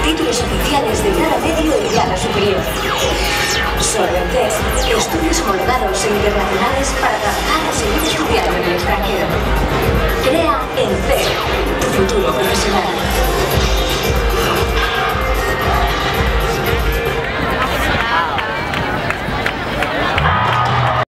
títulos oficiales de grado medio y grado superior. Solventes, estudios homologados e internacionales para trabajar o seguir estudiando en el extranjero.